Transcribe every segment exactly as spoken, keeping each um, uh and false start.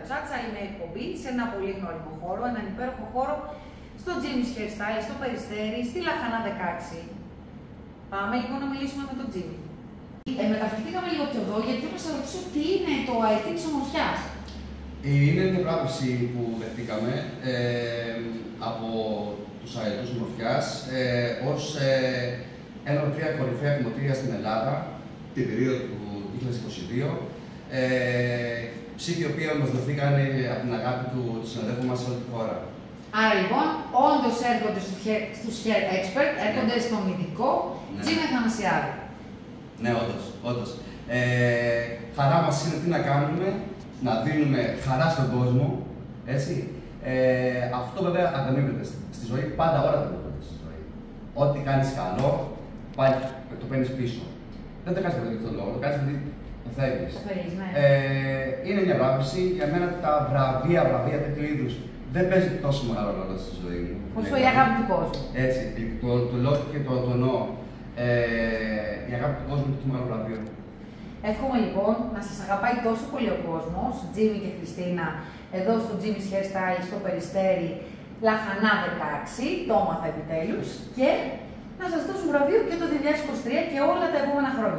Τσάτσα είναι εκπομπή σε ένα πολύ γνώριμο χώρο, έναν υπέροχο χώρο, στο Jimmy's Hairstyle, στο Περιστέρι, στη Λαχανά δεκαέξι. Πάμε λοιπόν να μιλήσουμε με τον Jimmy. Ε, μεταφερθήκαμε λίγο πιο εδώ, γιατί θα σας ρωτήσω τι είναι το άι τι της ομορφιάς. Είναι μια πράγμα που δεχτήκαμε ε, από τους αετούς ομορφιάς ε, ως ε, ένα από τρία κορυφαία δημοτήρια στην Ελλάδα την περίοδο του δύο χιλιάδες είκοσι δύο. Ε, ψήφοι οι οποίοι μας δοθήκαν από την αγάπη του, του συναδέλφου μας σε όλη τη χώρα. Άρα λοιπόν, όντως έρχονται στους hair expert, έρχονται ναι. στον ειδικό ναι. Jimmy Αθανασιάδη. Ναι, όντως, όντως. Ε, χαρά μας είναι τι να κάνουμε, να δίνουμε χαρά στον κόσμο, έτσι. Ε, αυτό βέβαια ανταμείβεται στη ζωή, πάντα όλα τα ανταμείβεται στη ζωή. Ό,τι κάνεις καλό, πάλι το παίρνεις πίσω. Δεν το κάνεις για τον λόγο, το κάνεις γιατί το θέλεις. Το θέλεις, ναι. Ε, είναι μια βράβευση, για μένα τα βραβεία, βραβεία τέτοιου είδους δεν παίζει τόσο μεγάλο ρόλο στη ζωή μου. Όσο η αγάπη του κόσμου. Έτσι, το, το λέω και το, το εννοώ. Ε, η αγάπη του κόσμου είναι το μεγάλο βραβείο. Εύχομαι λοιπόν να σας αγαπάει τόσο πολύ ο κόσμος, Jimmy και Χριστίνα, εδώ στο Jimmy's Hairstyle, στο Περιστέρι, Λαχανά δεκαέξι, το έμαθα επιτέλους, και να σας δώσουν βραβείο και το δύο χιλιάδες είκοσι τρία και όλα τα επόμενα χρόνια.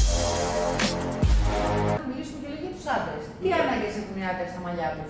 Θα μιλήσουμε και λίγο για τους άντρες. Τι ανάγκες έχουν οι άντρες στα μαλλιά τους?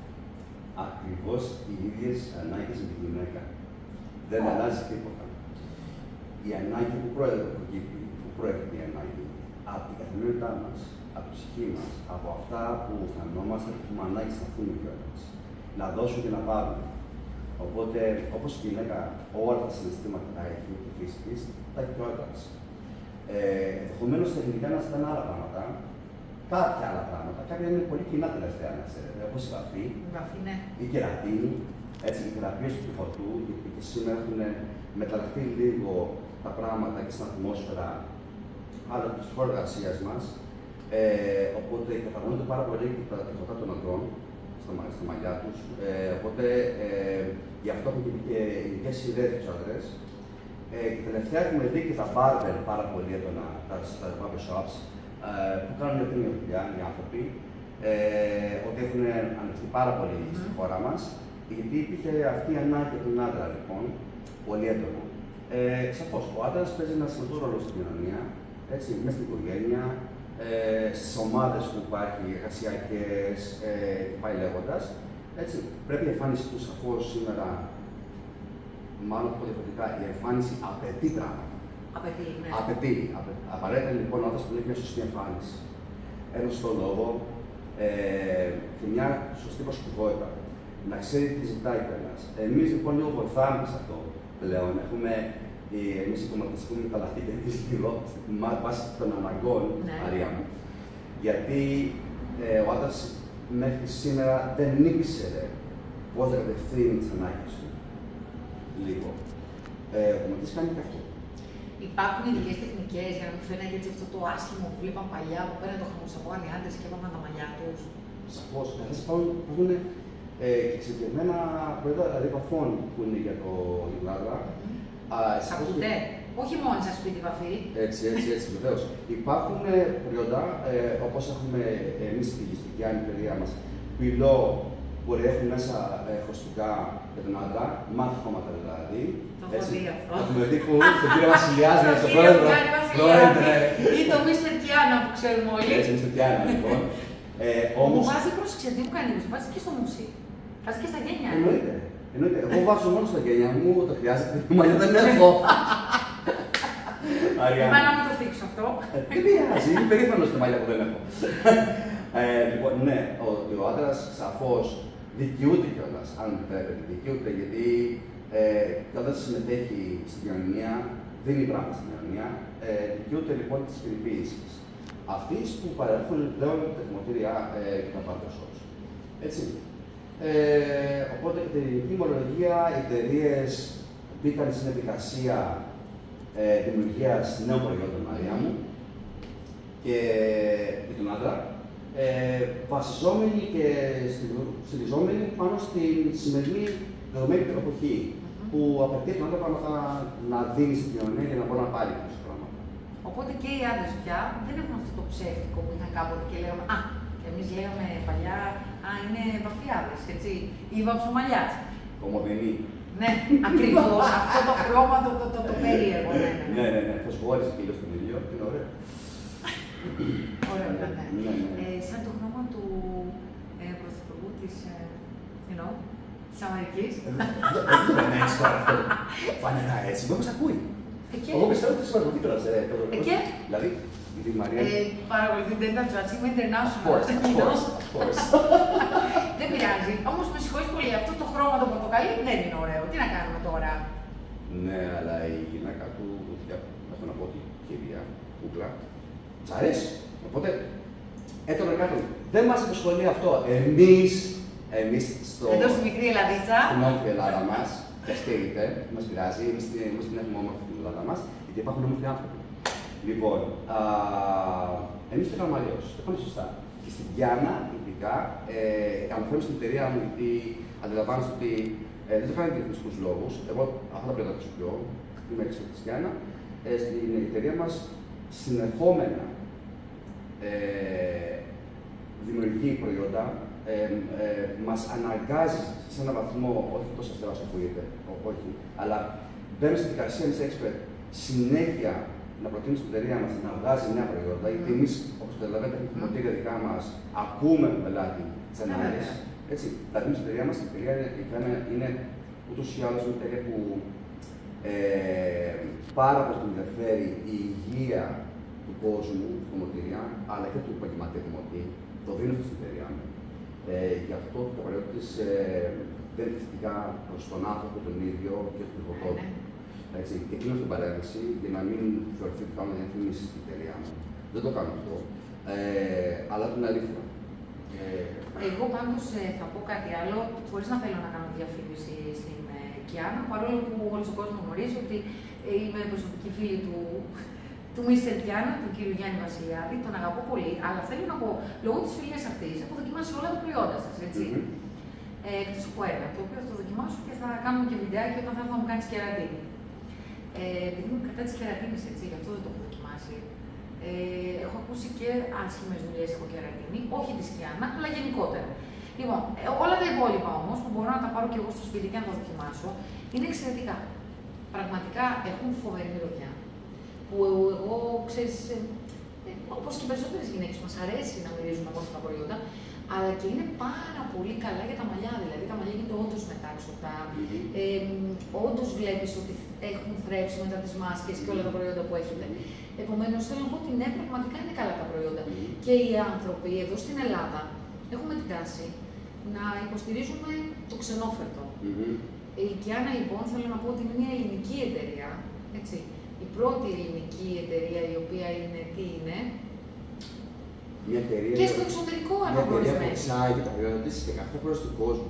Ακριβώς οι ίδιες ανάγκες με τη γυναίκα. Δεν oh. αλλάζει τίποτα. Η ανάγκη που προέρχεται, που προέρχεται η ανάγκη από την καθημερινότητά μας, από τη ψυχή μας, από αυτά που αισθανόμαστε που έχουμε ανάγκη να σταθούμε κιόλας. Να δώσουμε και να πάρουμε. Οπότε, όπως η γυναίκα όλα τα συναισθήματα τα έχει, τη φύση της, τα έχει και ο άντρας. Ε, Ενδεχομένως τεχνικά να ζητάνε άλλα πράγματα, κάποια άλλα πράγματα. Κάποια είναι πολύ κοινά τελευταία, να ξέρετε, όπως η βαφή, ναι. η κερατίνη, έτσι, οι θεραπείες του φωτού, γιατί και σήμερα έχουν μεταλλαχθεί λίγο τα πράγματα και στην ατμόσφαιρα, αλλά και στη χώρα εργασίας μας. Ε, οπότε κατανοούνται πάρα πολύ και τα τυχωτά των ανδρών στα, στα μαλλιά τους. Ε, οπότε ε, γι' αυτό έχουν και ειδικές ιδέες τους άντρες. Ε, και τελευταία έχουμε δει και τα barber πάρα πολύ έντονα, τα, τα barber shops, ε, που κάνουν μια τέτοια δουλειά οι άνθρωποι. Ε, ότι έχουν ανοιχτεί πάρα πολύ mm. στη χώρα μας. Γιατί υπήρχε αυτή η ανάγκη από τον άντρα, λοιπόν, πολύ έντονο. Ε, Σαφώς, ο άντρας παίζει ένα σημαντικό ρόλο στην κοινωνία, έτσι, μέσα στην οικογένεια, ε, στις ομάδες που υπάρχει, εργασιακές ε, και πάει λέγοντας. Έτσι. Πρέπει η εμφάνιση του σαφώς σήμερα, μάλλον από διαφορετικά, η εμφάνιση απαιτεί πράγματα. Απαιτεί, ναι. Απαιτεί. Απαι, απαραίτητα λοιπόν ο άντρας που έχει μια σωστή εμφάνιση. Ένα σωστό λόγο ε, και μια σωστή προσωπικότητα. Να ξέρει τι ζητάει κανένα. Εμείς λοιπόν λίγο βοηθάμε σε αυτό πλέον. Έχουμε εμείς οι κομματιστές έχουμε μεταλλαχθεί και εμείς λίγο στην βάση των αναγκών, ναι. Μαρία μου. Γιατί ε, ο άντρας μέχρι σήμερα δεν ήξερε πώς να κατευθύνει τις ανάγκες του. Λίγο. Ε, ο κομματιστής κάνει και αυτό. Υπάρχουν ειδικές τεχνικές για να μην φαίνεται έτσι αυτό το άσχημο που βλέπαν παλιά που παίρνουν το χαμοσαπόνι άντρες και έβαλαν τα μαλλιά τους. Σαφώς. Αυτές υπάρχουν ε, εξειδικευμένα προϊόντα δηλαδή βαφών που είναι για το Ελλάδα. Σας ακούτε, όχι μόνοι σας σπίτι βαφή. Έτσι, έτσι, έτσι, βεβαίως. Υπάρχουν προϊόντα, ε, όπως έχουμε εμείς στη λογιστική εταιρεία μας, πυλό που έχουν μέσα ε, χωστικά για τον άντρα, μάθη χώματα δηλαδή. Το έχω δει αυτό. Έχουμε δει που τον κύριο Βασιλιάδη, τον πρόεδρο. Ή το μίστερ Κιάνα που ξέρουμε όλοι. Έτσι, μίστερ Κιάνα λοιπόν. Μου βάζει πρόσεξε, τι μου κάνει, μου βάζει και στο μουσί. Βάζει και στα γένια. Εννοείται. Εννοείται. Εγώ βάζω μόνο στα γένια μου, το χρειάζεται, μαλλιά δεν έχω. Εμένα να μην το θίξω αυτό. Δεν πειράζει, είμαι περήφανος στα μαλλιά που δεν έχω. Λοιπόν, ναι, ότι ο άντρας σαφώς δικαιούται κιόλας, αν επιτρέπετε, δικαιούται γιατί όταν συμμετέχει στην κοινωνία, δίνει πράγματα στην κοινωνία, δικαιούται λοιπόν τις περιποίησεις. Αυτής που παρέχουν πλέον τα δημοτήρια και τα barber shops. Έτσι. Ε, οπότε, κατά την τιμολογία, οι εταιρείες μπήκαν στην διαδικασία ε, δημιουργίας νέων προϊόντων, Μαρία μου, και για τον άντρα, ε, βασιζόμενοι και στηριζόμενοι πάνω στην σημερινή δεδομένη εποχή, mm-hmm. που απαιτεί τον άντρα πράγματα να δίνει στην κοινωνία για να μπορεί να πάρει κάποια πράγματα. Οπότε και οι άντρες πια δεν έχουν αυτό το ψεύτικο που είχαν κάποτε και λέγαμε «Α, εμείς λέγαμε παλιά Α, είναι βαφιάδες, έτσι. Ή βαψομαλιάς. Κομμωδινή. Ναι, ακριβώς. Αυτό το χρώμα το, το, το, το περίεργο. Ναι, ναι, ναι, ναι, ναι. Θα σου βάλεις κύλο στον ήλιο, είναι ωραίο. Ωραίο, ναι. ναι, ναι. Ε, σαν το χρώμα του ε, πρωθυπουργού της, ε, you know, της Αμερικής. Δεν έχεις τώρα αυτό. Φανερά έτσι, μήπως ακούει. Εγώ πιστεύω ότι είσαι μεγαλύτερα σε επίπεδο. Και. Δηλαδή, η Τη Μαρία. Παρακολουθείτε τα τσάτσι με international. Of course, of course, of course. Δεν πειράζει. Όμως με συγχωρείς πολύ, αυτό το χρώμα το πορτοκαλί δεν είναι ωραίο. Τι να κάνουμε τώρα. Ναι, αλλά η γυναίκα του, έχω να πω ότι κυρία κούκλα, της αρέσει. Οπότε, έτρωγε κάτω. Δεν μας απασχολεί αυτό. Εμείς, εμείς στο. Εδώ στη μικρή Ελλαδίτσα. Στην όμορφη Ελλάδα μας, και αστείρετε, δεν μας πειράζει, εμείς την έχουμε όμορφη την Ελλάδα μας, γιατί υπάρχουν όμορφοι άνθρωποι. Λοιπόν, εμείς το κάνουμε αλλιώς, το κάνουμε σωστά. Και στην Διάνα, ειδικά, ε, αναφέρομαι στην εταιρεία μου, γιατί αντιλαμβάνεστε ότι ε, δεν το κάνω για διαφημιστικούς λόγους. Εγώ αυτά τα προϊόντα τα χρησιμοποιώ, είμαι έξω της Διάνα. Ε, στην εταιρεία μας συνεχόμενα ε, δημιουργεί προϊόντα, ε, ε, μας αναγκάζει σε έναν βαθμό, όχι τόσο αστερά όσο ακούγεται, όχι, αλλά μπαίνουμε στη δικασία εμείς expert συνέχεια να προτείνει στην εταιρεία μας να βγάζει νέα προϊόντα, γιατί εμείς, όπως καταλαβαίνετε, έχουμε χρηματήρια δικά μας, ακούμε τον πελάτη τις ανάγκες. Έτσι, τα δίνουμε στην εταιρεία μας, η εταιρεία είναι, είναι ούτως ή άλλως μια εταιρεία που ε, πάρα πολύ ενδιαφέρει η υγεία του κόσμου, του κομμωτήρια, αλλά και του επαγγελματία κομμωτή. Το δίνω στην εταιρεία μου. Ε, γι' αυτό το προϊόν της ε, δεν είναι θετικά προς τον άνθρωπο τον ίδιο και τον ιδιωτικό του. Έτσι, και κλείνω την παρένθεση για να μην θεωρηθεί ότι κάνω διαφήμιση στην εταιρεία μου. Δεν το κάνω αυτό. Ε, αλλά την αλήθεια. Ε, Εγώ πάντως ε, θα πω κάτι άλλο, χωρίς να θέλω να κάνω διαφήμιση στην ε, Κιάνα, παρόλο που όλος ο κόσμος γνωρίζει ότι ε, είμαι προσωπική φίλη του, του μίστερ Κιάνα, του κύριου Γιάννη Βασιλιάδη, τον αγαπώ πολύ, αλλά θέλω να πω, λόγω της φιλίας αυτής, έχω δοκιμάσει όλα τα προϊόντα σας, έτσι. Mm-hmm. ε, εκτός από ένα, το οποίο θα το δοκιμάσω και θα κάνουμε και βιντεάκι όταν θα, θα μου κάνεις κερατίνη. Ε, επειδή είμαι κατά της κερατίνης, έτσι, γι' αυτό δεν το έχω δοκιμάσει. Ε, έχω ακούσει και άσχημες δουλειές από κερατίνη, όχι τη Κιάνα, αλλά γενικότερα. Λοιπόν, ε, όλα τα υπόλοιπα όμως που μπορώ να τα πάρω και εγώ στο σπίτι και να τα δοκιμάσω είναι εξαιρετικά. Πραγματικά έχουν φοβερή μυρωδιά. Που εγώ, ξέρεις, ε, ε, όπως και οι περισσότερες γυναίκες μας αρέσει να μυρίζουν από αυτά τα προϊόντα, αλλά και είναι πάρα πολύ καλά για τα μαλλιά. Δηλαδή τα μαλλιά γίνονται όντως μετάξωτα. Mm-hmm. Ε, όντως βλέπεις ότι έχουν θρέψει μετά τις μάσκες και όλα τα προϊόντα που έχετε. Επομένως, θέλω να πω ότι ναι, πραγματικά είναι καλά τα προϊόντα. Mm-hmm. Και οι άνθρωποι εδώ στην Ελλάδα έχουμε την τάση να υποστηρίζουμε το ξενόφερτο. Mm-hmm. Η Κιάνα, λοιπόν, θέλω να πω ότι είναι μια ελληνική εταιρεία. Έτσι. Η πρώτη ελληνική εταιρεία η οποία είναι, τι είναι, μια εταιρεία και στο εξωτερικό αναγνωρισμένη. Μια εταιρεία που εξάγει τα προϊόντα της σε κάθε χώρα του κόσμου.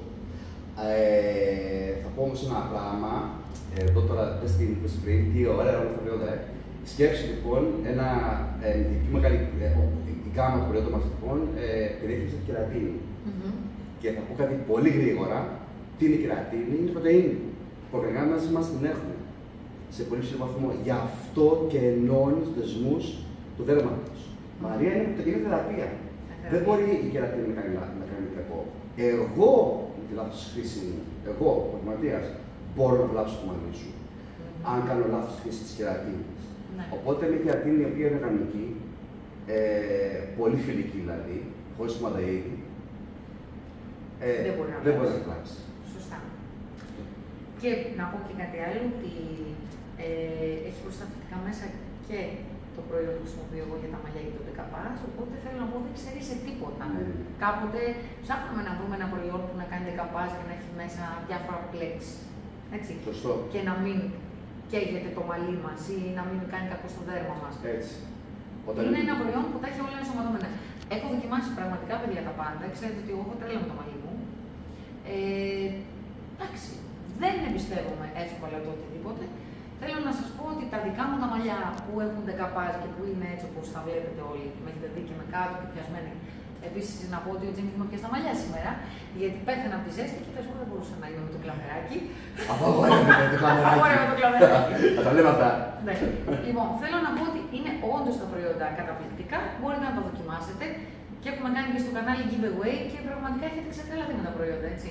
Ε, θα πω όμως ένα πράγμα, εδώ τώρα δεν στην πριν, τι ωραία όλα τα προϊόντα. Σκέψου λοιπόν ένα, ε, η πιο μεγάλη, ε, η γάμα του προϊόντων μας λοιπόν, ε, περιέχει τη κερατίνη. Mm-hmm. Και θα πω κάτι πολύ γρήγορα, τι είναι η κερατίνη, είναι η πρωτεΐνη. Οι οργανώσεις μας την έχουν σε πολύ ψηλό βαθμό. Γι' αυτό και ενώνει τους δεσμούς του δέρματος. Μαρία, είναι πρωτεΐνη θεραπεία. Δεν μπορεί η κερατίνη να κάνει, να κάνει κακό. Εγώ, με τη λάθος χρήση μου, εγώ, ο επαγγελματίας, μπορώ να βλάψω το μαλλί σου, mm-hmm. αν κάνω λάθος χρήση της κερατίνης. Ναι. Οπότε είναι η κερατίνη η οποία είναι οργανική, ε, πολύ φιλική δηλαδή, χωρίς μαδαΐδη. Ε, δεν μπορεί να, δεν μπορεί να κλάψει. Σωστά. Και να πω και κάτι άλλο, ότι ε, έχει προστατευτικά μέσα και το προϊόν που χρησιμοποιώ εγώ για τα μαλλιά και το δεκαπάζ, οπότε θέλω να πω δεν ξέρει σε τίποτα. Mm. Κάποτε ψάχναμε να βρούμε ένα προϊόν που να κάνει δεκαπάζ και να έχει μέσα διάφορα πλέξ. Έτσι. Σωστό. Και να μην καίγεται το μαλλί μας ή να μην κάνει κακό στο δέρμα μας. Έτσι. Όταν είναι ένα προϊόν που τα έχει όλα ενσωματωμένα. Έχω δοκιμάσει πραγματικά, παιδιά, τα πάντα. Ξέρετε ότι εγώ έχω τρέλα με το μαλλί μου. Ε, εντάξει, δεν εμπιστεύομαι εύκολα το οτιδήποτε. Θέλω να σας πω ότι τα δικά μου τα μαλλιά που έχουν δεκαπάζ και που είναι έτσι όπως τα βλέπετε όλοι, με έχετε δει και με κάτω και πιασμένοι. Επίσης, να πω ότι ο Τζίμις μου πιάσει τα μαλλιά σήμερα, γιατί πέθανα από τη ζέστη και τέλος δεν μπορούσα να είμαι με το κλαμεράκι. Απαγόρευε το κλαμεράκι. Απαγόρευε το κλαμεράκι. Θα τα λέμε αυτά. Ναι. Λοιπόν, θέλω να πω ότι είναι όντως τα προϊόντα καταπληκτικά, μπορείτε να τα δοκιμάσετε. Και έχουμε κάνει και στο κανάλι giveaway και πραγματικά έχετε ξετρελαθεί με τα προϊόντα, έτσι.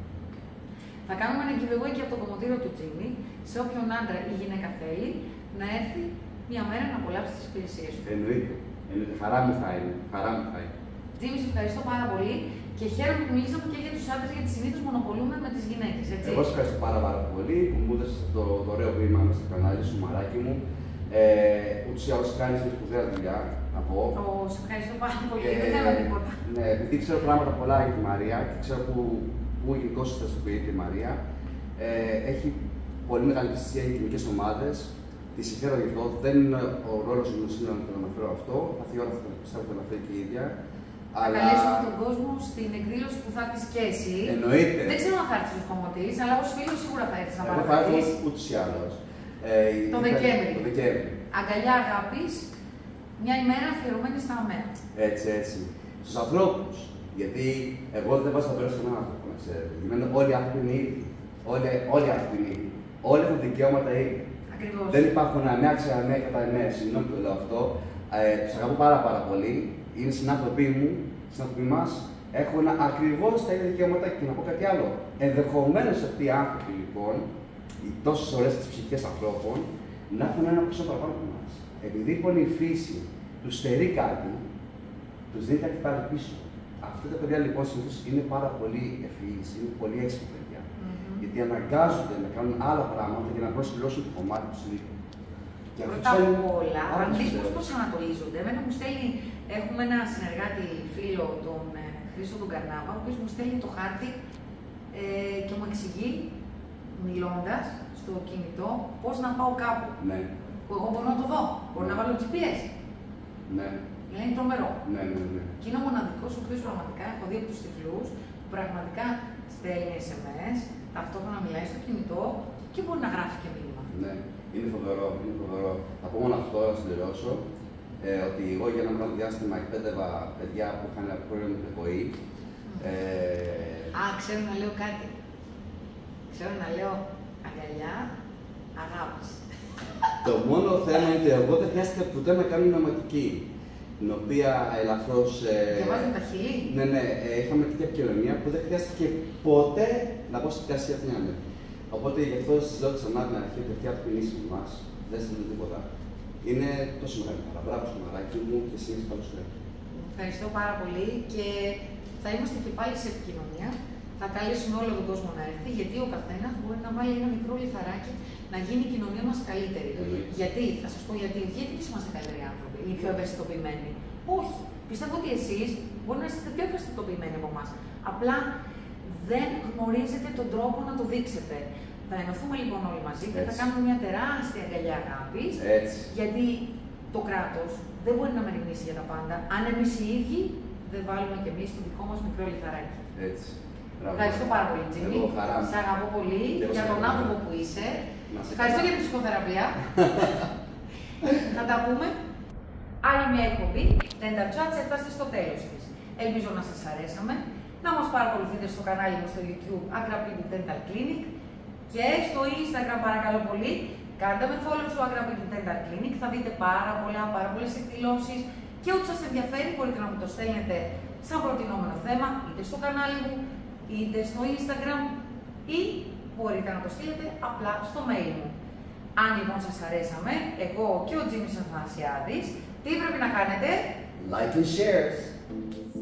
Θα κάνουμε ένα giveaway και από το κομμωτήριο του Jimmy σε όποιον άντρα ή γυναίκα θέλει να έρθει μια μέρα να απολαύσει τις υπηρεσίες του. Εννοείται. Εννοείται. Χαρά μου θα είναι. Χαρά μου θα είναι. Jimmy, σε ευχαριστώ πάρα πολύ και χαίρομαι που μιλήσαμε και για τους άντρες, γιατί συνήθως μονοπολούμε με τις γυναίκες. Έτσι. Εγώ σε ευχαριστώ πάρα, πάρα πολύ που μου έδωσες το, το ωραίο βήμα μέσα στο κανάλι σου, μαράκι μου. Ε, ούτως ή άλλως κάνεις μια σπουδαία δουλειά, να πω. Ω, σε ευχαριστώ πάρα πολύ. Ε, δεν κάνω τίποτα. Ναι, επειδή ξέρω πράγματα πολλά για τη Μαρία και ξέρω που, που γενικώς δραστηριοποιείται η Μαρία, ε, έχει πολύ μεγάλη θυσία για κοινωνικές ομάδες. Τη συγχαίρω γι' αυτό. Δεν είναι ο ρόλος μου σήμερα να το αναφέρω αυτό. Θα έρθει η ώρα που πιστεύω ότι θα αναφέρει και η ίδια. Θα αλλά... καλέσουμε τον κόσμο στην εκδήλωση που θα έρθεις και εσύ. Εννοείται. Δεν ξέρω αν θα έρθεις ως κομμωτής, αλλά ως φίλος σίγουρα θα έρθεις να παρακολουθείς. Εγώ θα έρθω ούτως ή άλλως. Ε, το Δεκέμβρη. Το Δεκέμβρη. Αγκαλιά αγάπης, μια ημέρα αφιερωμένη στα αμαία. Έτσι, έτσι. Στους ανθρώπους. Γιατί εγώ δεν βάζω να περάσω έναν άνθρωπο, να ξέρετε. Γιατί όλοι οι άνθρωποι είναι ίδιοι. Όλοι, όλοι οι άνθρωποι είναι ίδιοι. Όλοι έχουν δικαιώματα ίδια. Ακριβώς. Δεν υπάρχουν αμαία, ξεαμαία κατά εμένα. Συγγνώμη που το λέω αυτό. Ε, τους αγαπώ πάρα, πάρα πολύ. Είναι συνάνθρωποι μου, συνάνθρωποι μας. Έχουν ακριβώς τα ίδια δικαιώματα και να πω κάτι άλλο. Ενδεχομένως αυτοί οι άνθρωποι λοιπόν, οι τόσες ωραίες τις ψυχές ανθρώπων, να έχουν ένα ποσό παραπάνω από εμάς. Επειδή λοιπόν η φύση τους στερεί κάτι, τους δίνει κάτι πάλι πίσω. Αυτά τα παιδιά λοιπόν συνήθως είναι πάρα πολύ ευφυείς, είναι πολύ έξυπνα παιδιά. Mm-hmm. Γιατί αναγκάζονται να κάνουν άλλα πράγματα για να προσφυλώσουν το κομμάτι του λίγο. Πρώτα απ' όλα, αν δεις πώς προσανατολίζονται, εμένα μου στέλνει, έχουμε ένα συνεργάτη φίλο, τον ε, Χρήστο τον Καρνάβα, ο οποίος μου στέλνει το χάρτη ε, και μου εξηγεί, μιλώντας στο κινητό, πώς να πάω κάπου. Ναι. Που εγώ μπορώ να το δω, μπορώ να βάλω τζι πι ες. Ναι. Είναι τρομερό. Ναι, ναι, ναι. Και είναι ο μοναδικός ο οποίος πραγματικά, έχω δει από τους τυφλούς, που πραγματικά στέλνει ες εμ ες, ταυτόχρονα μιλάει στο κινητό και μπορεί να γράφει και μήνυμα. Ναι. Είναι φοβερό, είναι φοβερό. Θα πω μόνο αυτό να συμπληρώσω, ε, ότι εγώ για ένα μεγάλο διάστημα εκπαίδευα παιδιά που είχαν πρόβλημα με την ακοή. Ε... Α, ξέρω να λέω κάτι. Ξέρω να λέω αγκαλιά, αγάπης. Το μόνο θέμα είναι ότι εγώ δεν χρειάστηκα ποτέ να κάνω νοηματική, την οποία ελαφρώς... Ε... Διαβάζουν τα χείλη. Ναι, ναι, ε, είχαμε τέτοια επικοινωνία που δεν χρειάστηκε ποτέ να πω στη δικασία αυτή να είναι. Οπότε γι' αυτό σας λέω ξανά την αρχή ότι αυτοί άνθρωποι είναι μας, δεν στέλνουν τίποτα. Είναι τόσο μεγάλη χαρά. Μπράβο στο μαλάκι μου και εσύ είσαι καλώς ήρθατε. Ευχαριστώ πάρα πολύ και θα είμαστε και πάλι σε επικοινωνία. Θα καλέσουμε όλο τον κόσμο να έρθει, γιατί ο καθένας μπορεί να βάλει ένα μικρό λιθαράκι να γίνει η κοινωνία μας καλύτερη. Mm. Γιατί, θα σας πω γιατί, γιατί εμείς είμαστε καλύτεροι άνθρωποι ή πιο ευαισθητοποιημένοι. Όχι. Πιστεύω ότι εσείς μπορεί να είστε πιο ευαισθητοποιημένοι από εμάς. Απλά δεν γνωρίζετε τον τρόπο να το δείξετε. Θα ενωθούμε λοιπόν όλοι μαζί και θα κάνουμε μια τεράστια αγκαλιά αγάπης. Γιατί το κράτος δεν μπορεί να μεριμνήσει για τα πάντα, αν εμείς οι ίδιοι δεν βάλουμε κι εμείς το δικό μας μικρό λιθαράκι. Έτσι. Ευχαριστώ πάρα πολύ, Τζίμι. Σε αγαπώ πολύ για τον άνθρωπο που είσαι. Ευχαριστώ για την ψυχοθεραπεία. Θα τα πούμε. Άλλη μια εκπομπή. Dental Chats έφτασε στο τέλος της. Ελπίζω να σας αρέσαμε. Να μας παρακολουθείτε στο κανάλι μας στο YouTube Aggrapiti Dental Clinic και στο Instagram παρακαλώ πολύ. Κάντε με follow στο Aggrapiti Dental Clinic. Θα δείτε πάρα πολλά, πάρα πολλές εκδηλώσεις και ό,τι σας ενδιαφέρει μπορείτε να μου το στέλνετε σαν προτινόμενο θέμα είτε στο κανάλι μου είτε στο Instagram ή μπορείτε να το στείλετε απλά στο mail μου. Αν λοιπόν σας αρέσαμε, εγώ και ο Τζίμις Αθανασιάδης, τι πρέπει να κάνετε? Like and share!